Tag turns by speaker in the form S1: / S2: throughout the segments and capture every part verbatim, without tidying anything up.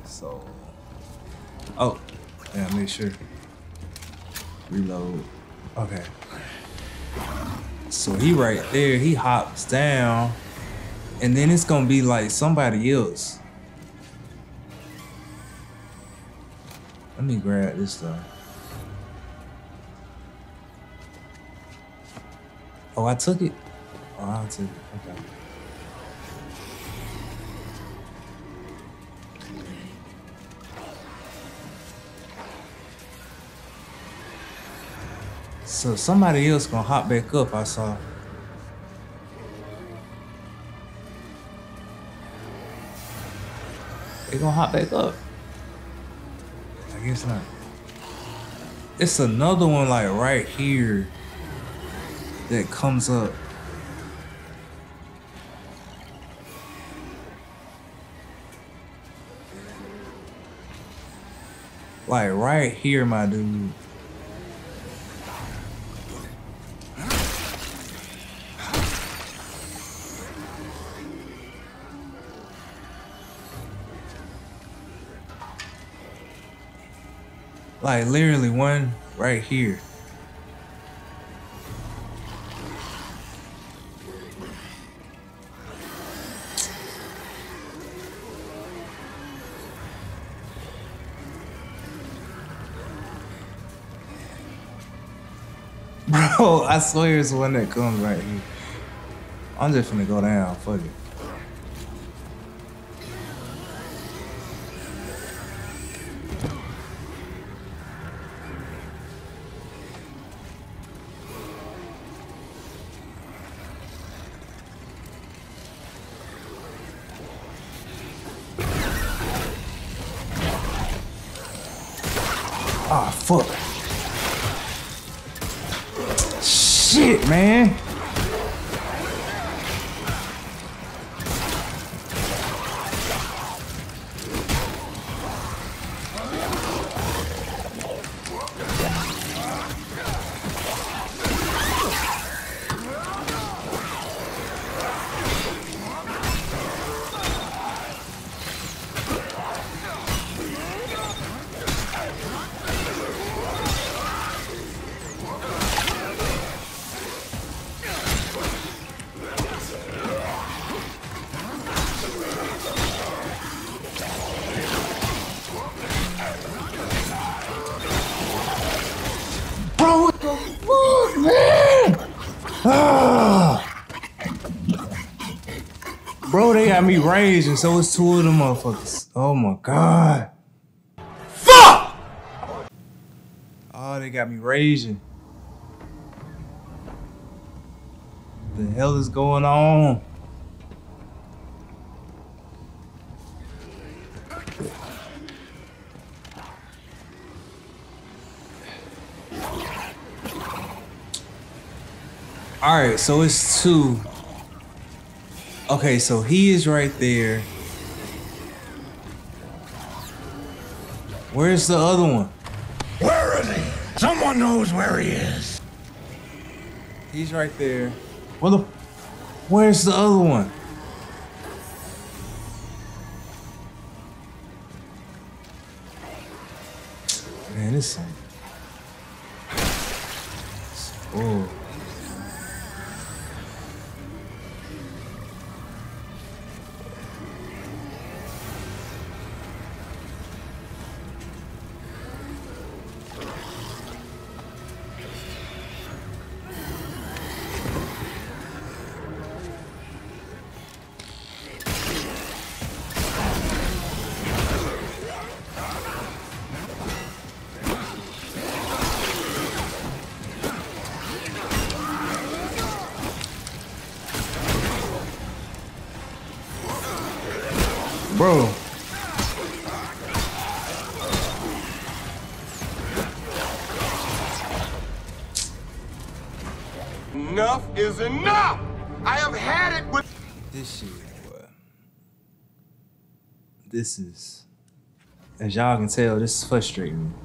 S1: So, oh, yeah, make sure. Reload. Okay. So he right there, he hops down, and then it's gonna be like somebody else. Let me grab this stuff. Oh, I took it? Oh, I took it, okay. So somebody else gonna hop back up, I saw. They gonna hop back up. I guess not. It's another one like right here that comes up. Like right here, my dude. Like literally one right here. Bro, I swear it's the one that comes right here. I'm just finna go down, fuck it. Ah, fuck. Shit, man. Bro, what the fuck, man? Ah. Bro, they got me raging, so it's two of them motherfuckers. Oh my god. Fuck! Oh, they got me raging. What the hell is going on? Alright, so it's two. Okay, so he is right there. Where's the other one?
S2: Where is he? Someone knows where he is.
S1: He's right there. Well, the, where's the other one? Man, this thing. Oh. Bro.
S2: Enough is enough! I have had it with
S1: This shit, boy. This is, as y'all can tell, this is frustrating me.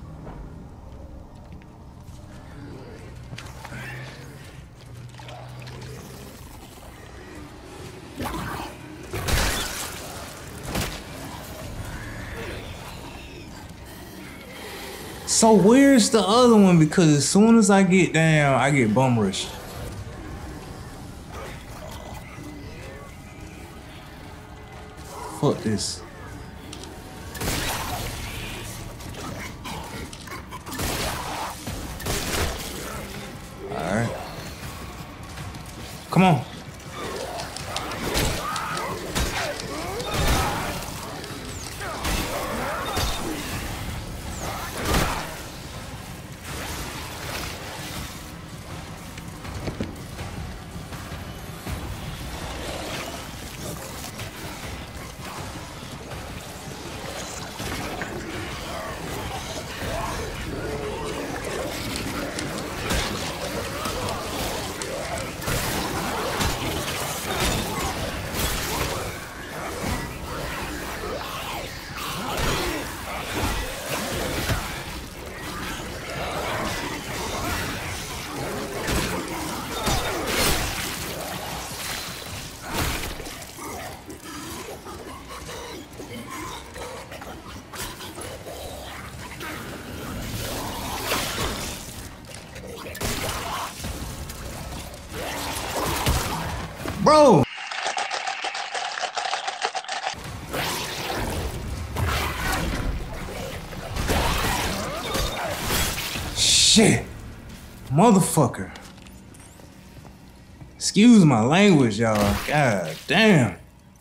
S1: So where's the other one? Because as soon as I get down, I get bum rushed. Fuck this. Alright. Come on. Bro. Shit. Motherfucker. Excuse my language, y'all. God damn.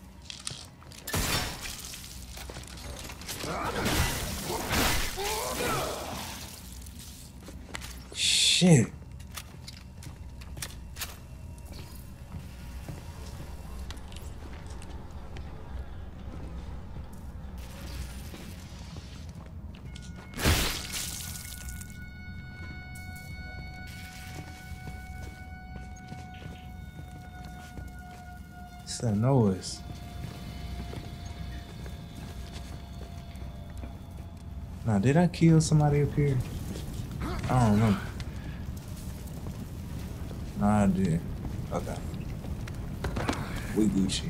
S1: Shit. What's that noise? Now, did I kill somebody up here? I don't remember. Nah, I did. Okay. We Gucci.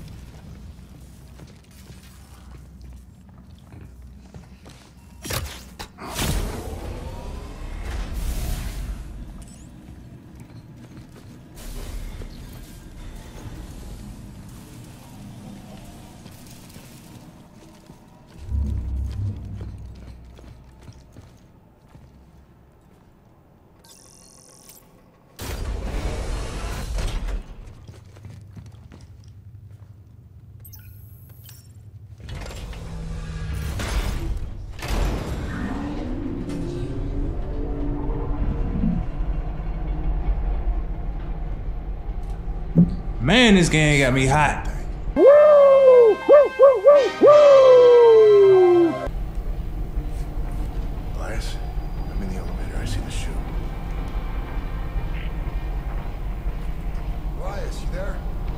S1: Man, this game got me hot.
S2: Woo! Woo! Woo! Woo! Woo!
S3: Elias, I'm in the elevator. I see the shoe.
S2: Elias, you there?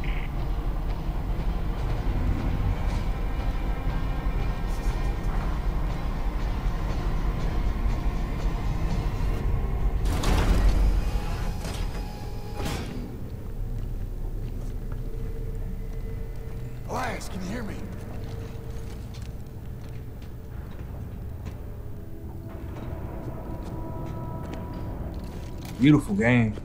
S3: Elias, can you hear me?
S1: Beautiful game.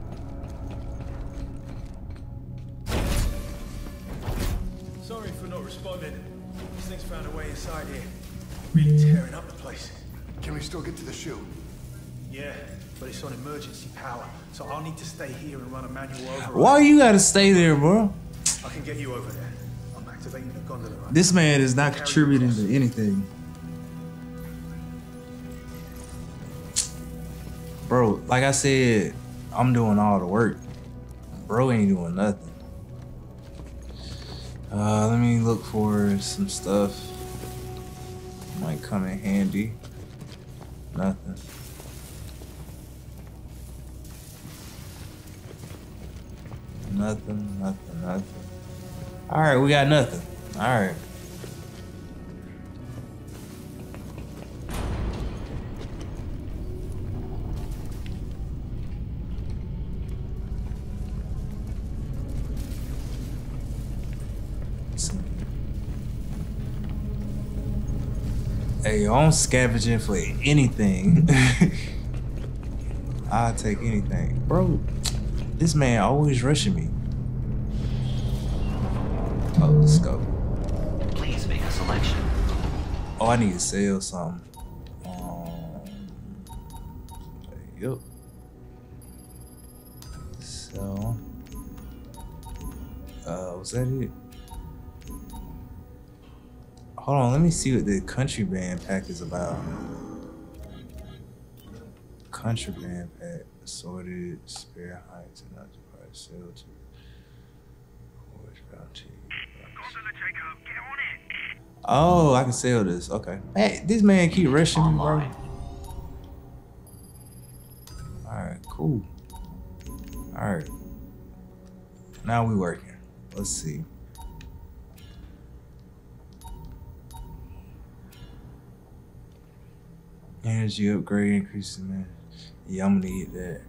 S4: Sorry for not responding. These things found a way inside here. Really tearing up the place.
S3: Can we still get to the shoe?
S4: Yeah, but it's on emergency power, so I'll need to stay here and run a manual override.
S1: Why you gotta stay there, bro?
S4: I can get you over there. I'm activating the gondola right
S1: This man is not contributing to anything. Bro, like I said, I'm doing all the work. Bro ain't doing nothing. Uh, let me look for some stuff. Might come in handy. Nothing. Nothing, nothing, nothing. Alright, we got nothing. Alright. Hey, yo, I'm scavenging for anything. I'll take anything. Bro, this man always rushing me. Oh, let's go.
S5: Please make a selection.
S1: Oh, I need to sell something. Um, yep. So, uh, was that it? Hold on, let me see what the country band pack is about. Country band pack, assorted, spare heights, and occupied, sell to. Oh, I can sell this. Okay. Hey, this man keep rushing me, bro. Alright, cool. Alright. Now we working. Let's see. Energy upgrade increases, man. Yeah, I'm gonna need that.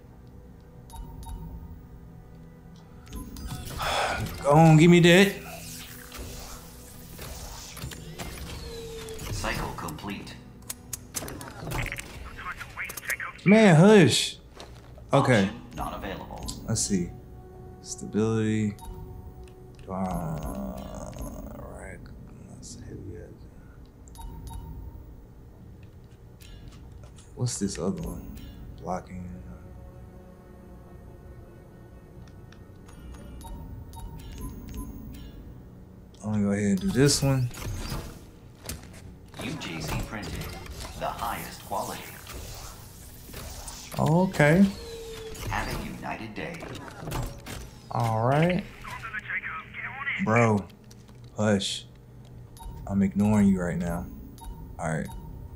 S1: Go on, give me that.
S5: Cycle complete.
S1: Man, hush. Okay.
S5: Option not available.
S1: Let's see. Stability. Uh, right. That's heavy. What's this other one? Blocking. I'm gonna go ahead and do this one.
S5: U G C printed. The highest quality.
S1: Okay.
S5: Have a united day.
S1: All right. Bro, hush. I'm ignoring you right now. All right.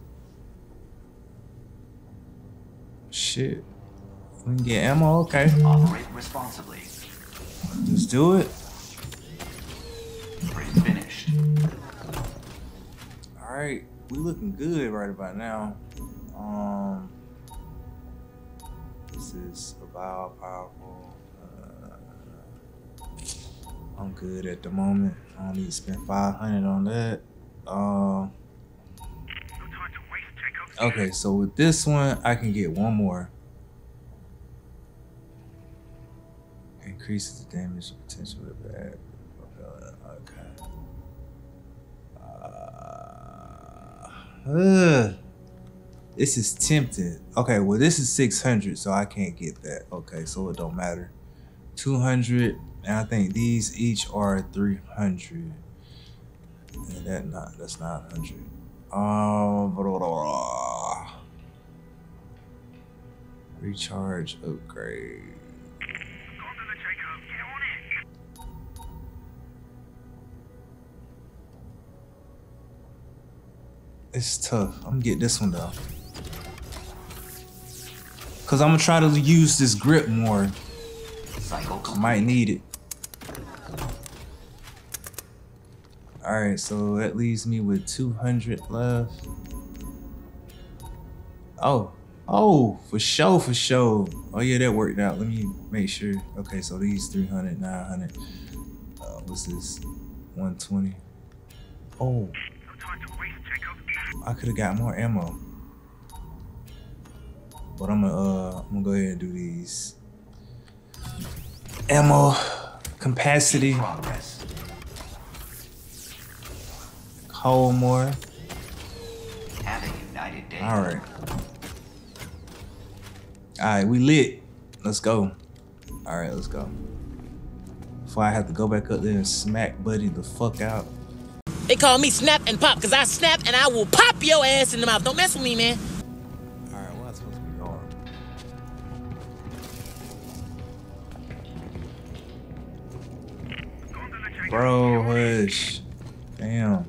S1: Shit. We can get ammo, okay.
S5: Operate responsibly.
S1: Let's do it.
S5: Print finished.
S1: All right, we looking good right about now. Um, this is about powerful. Uh, I'm good at the moment. I don't need to spend five hundred on that. Um. Okay, so with this one, I can get one more. Increases the damage potential of the bad. Okay. Uh, ugh. This is tempting. Okay, well this is six hundred, so I can't get that. Okay, so it don't matter. two hundred, and I think these each are three hundred. And that not that's nine hundred. Um, blah, blah, blah. Recharge upgrade. It's tough. I'm gonna get this one though, cause I'm gonna try to use this grip more.
S5: Cycle
S1: I might need it. All right, so that leaves me with two hundred left. Oh, oh, for sure, for sure. Oh yeah, that worked out. Let me make sure. Okay, so these three hundred, nine hundred. Uh, what's this? one twenty. Oh, I could have got more ammo. But I'm gonna, uh, I'm gonna go ahead and do these. Ammo capacity.
S5: progress.
S1: Hold more.
S5: Have a united day.
S1: All right. All right, we lit. Let's go. All right, let's go. Before I have to go back up there and smack Buddy the fuck out.
S6: They call me Snap and Pop because I snap and I will pop your ass in the mouth. Don't mess with me, man.
S1: All right, where am I supposed to be going? Bro, hush. Damn.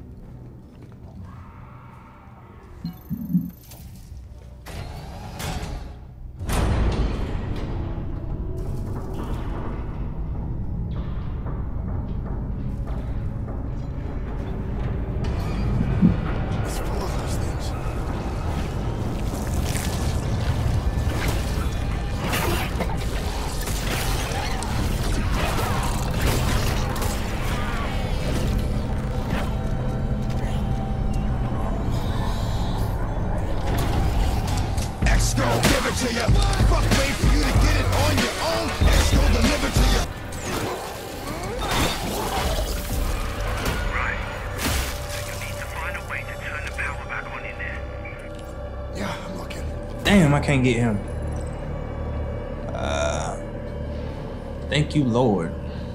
S3: It's full of those things.
S1: Damn, I can't get him. Uh, thank you, Lord.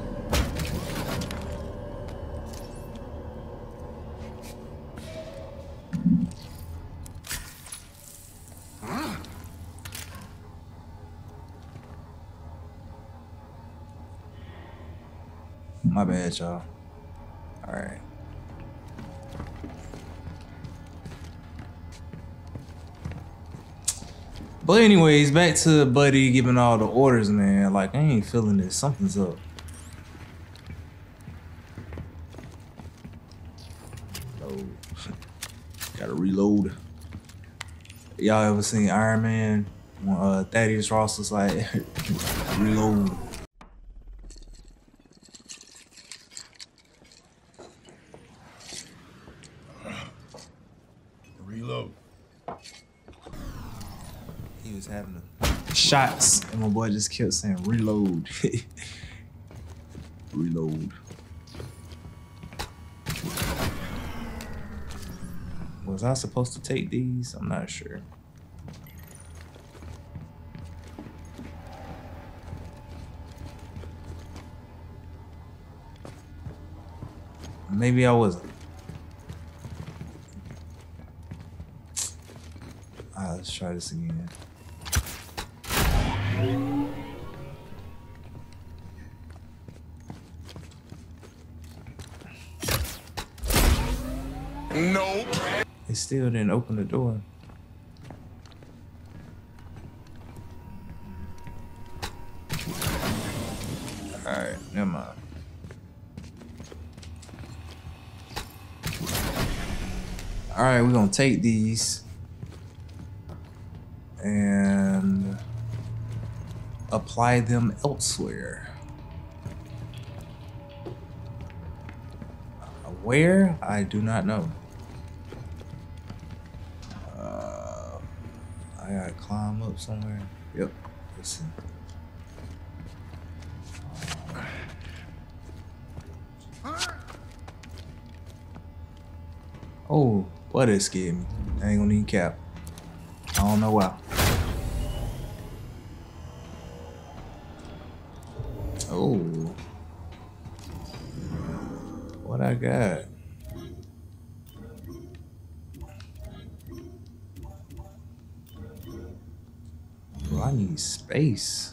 S1: My bad, y'all. All right. But anyways, back to Buddy giving all the orders, man. Like, I ain't feeling this. Something's up. Oh, gotta reload. Y'all ever seen Iron Man? When uh, Thaddeus Ross was like, reload.
S3: Reload.
S1: He was having the shots, and my boy just kept saying, reload. Reload. Was I supposed to take these? I'm not sure. Maybe I wasn't. Alright, let's try this again.
S2: Nope.
S1: They still didn't open the door. Alright, never mind. Alright, we're gonna take these and apply them elsewhere. Where? I do not know. Uh, I gotta climb up somewhere. Yep. Let's see. Oh, what it scared me. I ain't gonna need cap. I don't know why. Oh. What I got? Bro, I need space.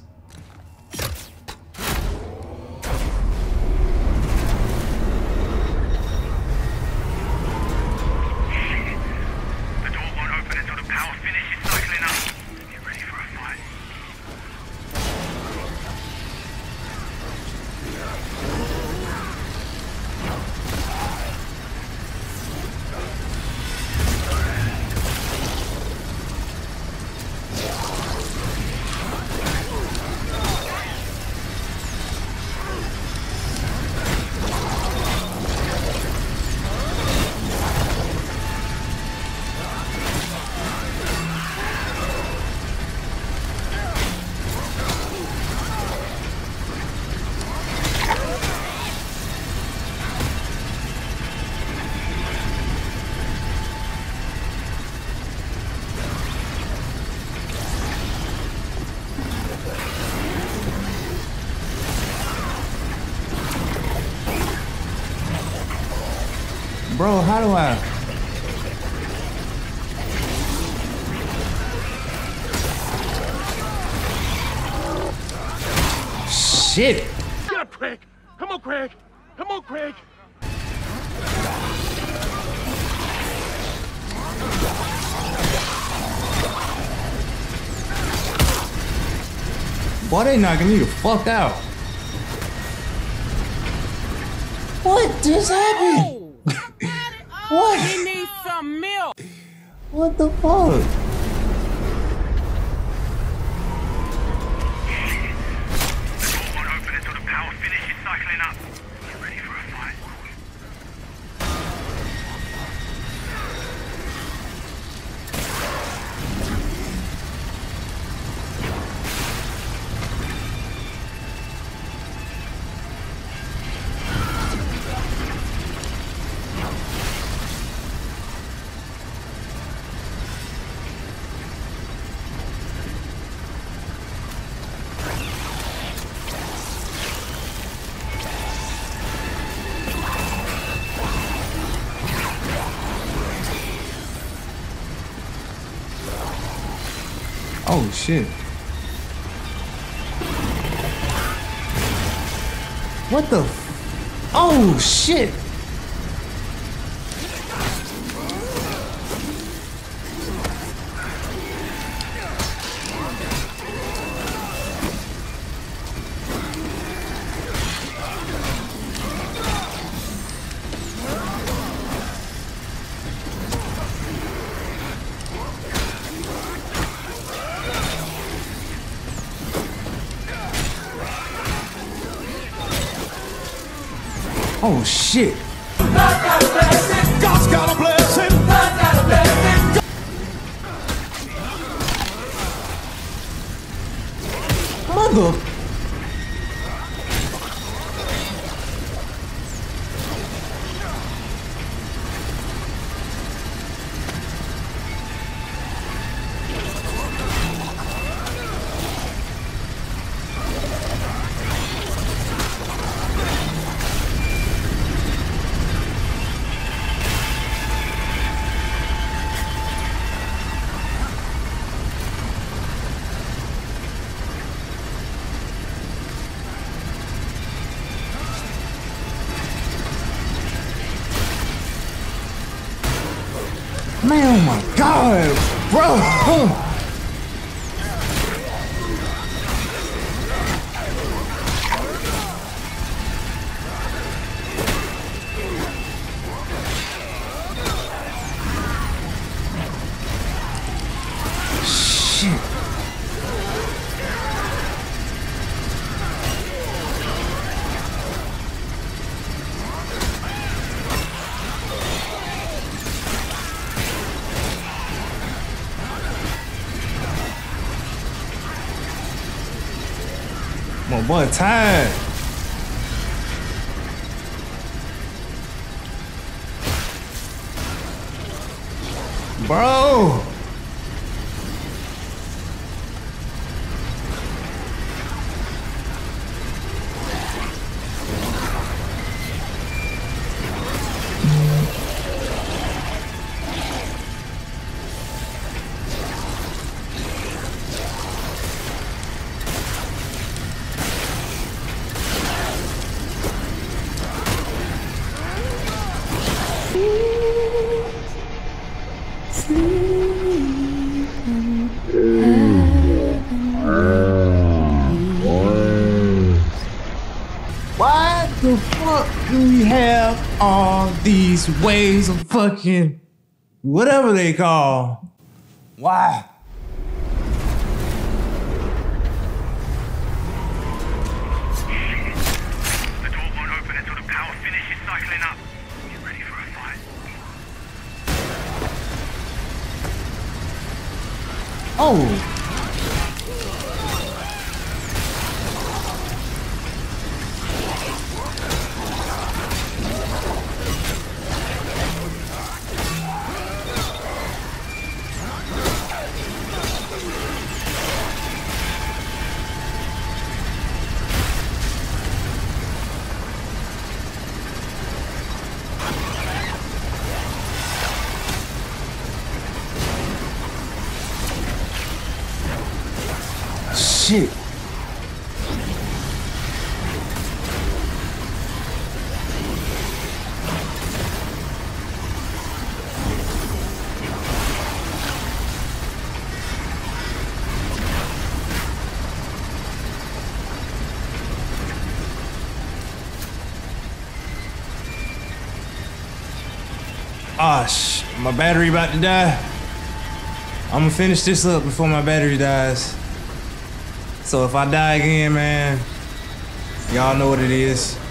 S1: Bro, how do I? Shit!
S2: Get up, Craig. Come on, Craig. Come on, Craig.
S1: Boy, they knocking me the fuck out. What just happened? What?
S6: He needs some milk.
S1: What the fuck? Oh shit. What the f- Oh shit. Oh shit.
S2: God's got a blessing.
S1: Mother. Man, oh my God, bro. Shit. My boy tired. Bro. Why the fuck do we have all these ways of fucking whatever they call? Why?
S7: The door won't open until the power finishes cycling up. Get ready for a fight.
S1: Oh. Shit. Ah, sh- my battery about to die. I'm gonna finish this up before my battery dies. So if I die again, man, y'all know what it is.